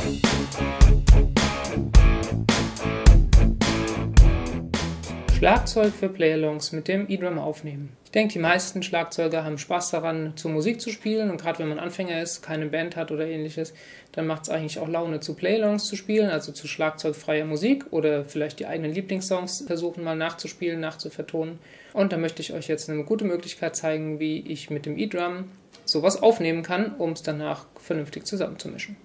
Schlagzeug für Playalongs mit dem eDrum aufnehmen. Ich denke, die meisten Schlagzeuger haben Spaß daran, zur Musik zu spielen, und gerade wenn man Anfänger ist, keine Band hat oder ähnliches, dann macht es eigentlich auch Laune, zu Playalongs zu spielen, also zu schlagzeugfreier Musik, oder vielleicht die eigenen Lieblingssongs versuchen mal nachzuspielen, nachzuvertonen. Und da möchte ich euch jetzt eine gute Möglichkeit zeigen, wie ich mit dem eDrum sowas aufnehmen kann, um es danach vernünftig zusammenzumischen.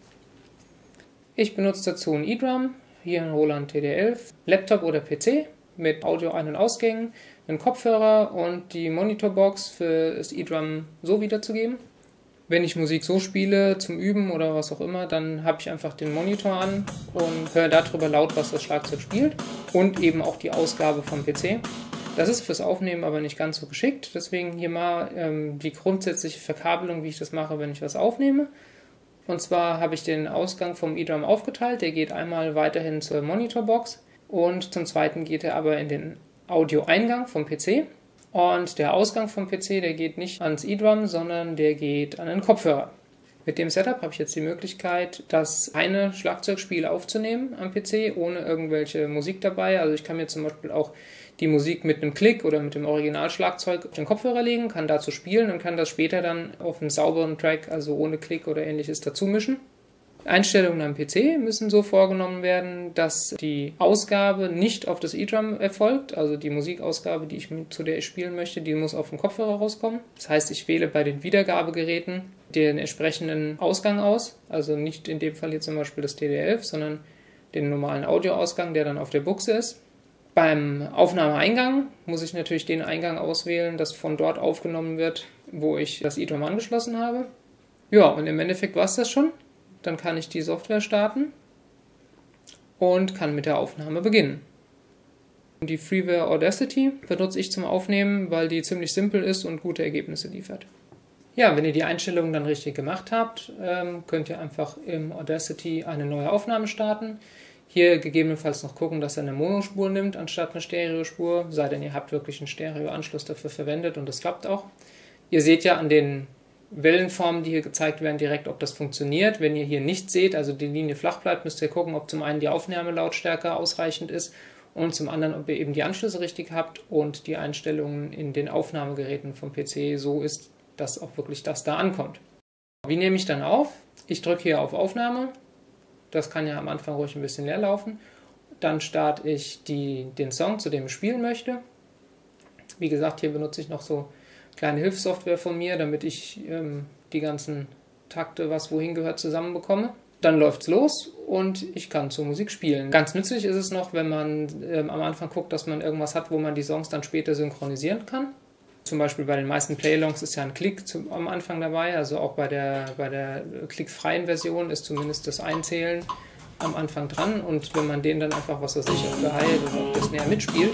Ich benutze dazu ein eDrum, hier ein Roland TD11, Laptop oder PC, mit Audio Ein- und Ausgängen, einen Kopfhörer und die Monitorbox für das eDrum so wiederzugeben. Wenn ich Musik so spiele, zum Üben oder was auch immer, dann habe ich einfach den Monitor an und höre darüber laut, was das Schlagzeug spielt, und eben auch die Ausgabe vom PC. Das ist fürs Aufnehmen aber nicht ganz so geschickt, deswegen hier mal die grundsätzliche Verkabelung, wie ich das mache, wenn ich was aufnehme. Und zwar habe ich den Ausgang vom eDrum aufgeteilt, der geht einmal weiterhin zur Monitorbox, und zum zweiten geht er aber in den Audioeingang vom PC. Und der Ausgang vom PC, der geht nicht ans eDrum, sondern der geht an den Kopfhörer. Mit dem Setup habe ich jetzt die Möglichkeit, das eine Schlagzeugspiel aufzunehmen am PC, ohne irgendwelche Musik dabei. Also ich kann mir zum Beispiel auch die Musik mit einem Klick oder mit dem Originalschlagzeug auf den Kopfhörer legen, kann dazu spielen und kann das später dann auf einen sauberen Track, also ohne Klick oder ähnliches, dazu mischen. Einstellungen am PC müssen so vorgenommen werden, dass die Ausgabe nicht auf das eDrum erfolgt, also die Musikausgabe, zu der ich spielen möchte, die muss auf dem Kopfhörer rauskommen. Das heißt, ich wähle bei den Wiedergabegeräten den entsprechenden Ausgang aus, also nicht in dem Fall hier zum Beispiel das TD11, sondern den normalen Audioausgang, der dann auf der Buchse ist. Beim Aufnahmeeingang muss ich natürlich den Eingang auswählen, das von dort aufgenommen wird, wo ich das eDrum angeschlossen habe. Ja, und im Endeffekt war es das schon. Dann kann ich die Software starten und kann mit der Aufnahme beginnen. Die Freeware Audacity benutze ich zum Aufnehmen, weil die ziemlich simpel ist und gute Ergebnisse liefert. Ja, wenn ihr die Einstellungen dann richtig gemacht habt, könnt ihr einfach im Audacity eine neue Aufnahme starten. Hier gegebenenfalls noch gucken, dass er eine Monospur nimmt anstatt eine Stereospur, sei denn ihr habt wirklich einen Stereoanschluss dafür verwendet und das klappt auch. Ihr seht ja an den Wellenformen, die hier gezeigt werden, direkt, ob das funktioniert. Wenn ihr hier nicht seht, also die Linie flach bleibt, müsst ihr gucken, ob zum einen die Aufnahmelautstärke ausreichend ist und zum anderen, ob ihr eben die Anschlüsse richtig habt und die Einstellungen in den Aufnahmegeräten vom PC so ist, dass auch wirklich das da ankommt. Wie nehme ich dann auf? Ich drücke hier auf Aufnahme. Das kann ja am Anfang ruhig ein bisschen leer laufen. Dann starte ich den Song, zu dem ich spielen möchte. Wie gesagt, hier benutze ich noch so kleine Hilfssoftware von mir, damit ich die ganzen Takte, was wohin gehört, zusammenbekomme. Dann läuft's los und ich kann zur Musik spielen. Ganz nützlich ist es noch, wenn man am Anfang guckt, dass man irgendwas hat, wo man die Songs dann später synchronisieren kann. Zum Beispiel bei den meisten Playalongs ist ja ein Klick am Anfang dabei, also auch bei der klickfreien Version ist zumindest das Einzählen am Anfang dran, und wenn man den dann einfach, was weiß ich, auf der Hi oder auf der Snare mitspielt,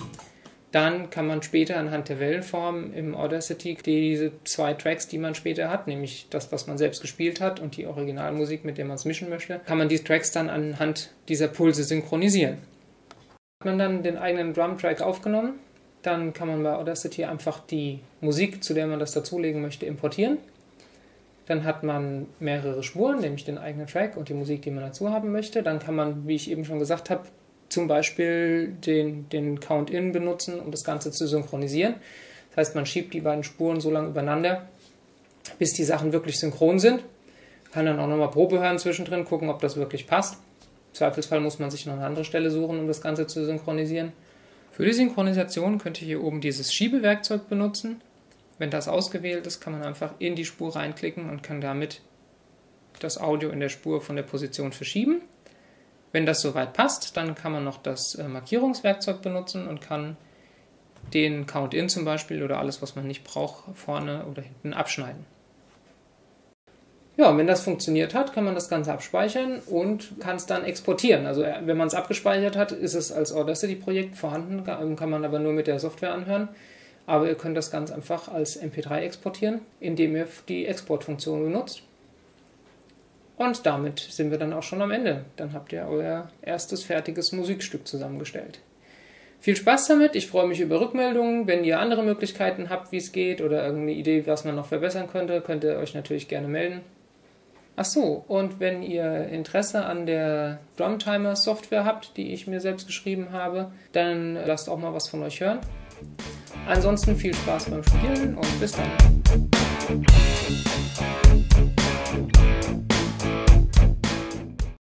dann kann man später anhand der Wellenform im Audacity diese zwei Tracks, die man später hat, nämlich das, was man selbst gespielt hat, und die Originalmusik, mit der man es mischen möchte, kann man die Tracks dann anhand dieser Pulse synchronisieren. Hat man dann den eigenen Drum-Track aufgenommen, dann kann man bei Audacity einfach die Musik, zu der man das dazulegen möchte, importieren. Dann hat man mehrere Spuren, nämlich den eigenen Track und die Musik, die man dazu haben möchte. Dann kann man, wie ich eben schon gesagt habe, zum Beispiel den Count-In benutzen, um das Ganze zu synchronisieren. Das heißt, man schiebt die beiden Spuren so lange übereinander, bis die Sachen wirklich synchron sind. Kann dann auch nochmal Probe hören zwischendrin, gucken, ob das wirklich passt. Im Zweifelsfall muss man sich noch eine andere Stelle suchen, um das Ganze zu synchronisieren. Für die Synchronisation könnt ihr hier oben dieses Schiebewerkzeug benutzen. Wenn das ausgewählt ist, kann man einfach in die Spur reinklicken und kann damit das Audio in der Spur von der Position verschieben. Wenn das soweit passt, dann kann man noch das Markierungswerkzeug benutzen und kann den Count-In zum Beispiel oder alles, was man nicht braucht, vorne oder hinten abschneiden. Ja, wenn das funktioniert hat, kann man das Ganze abspeichern und kann es dann exportieren. Also wenn man es abgespeichert hat, ist es als Audacity-Projekt vorhanden, kann man aber nur mit der Software anhören. Aber ihr könnt das ganz einfach als MP3 exportieren, indem ihr die Exportfunktion benutzt. Und damit sind wir dann auch schon am Ende. Dann habt ihr euer erstes fertiges Musikstück zusammengestellt. Viel Spaß damit, ich freue mich über Rückmeldungen. Wenn ihr andere Möglichkeiten habt, wie es geht, oder irgendeine Idee, was man noch verbessern könnte, könnt ihr euch natürlich gerne melden. Ach so, und wenn ihr Interesse an der Drumtimer-Software habt, die ich mir selbst geschrieben habe, dann lasst auch mal was von euch hören. Ansonsten viel Spaß beim Spielen und bis dann.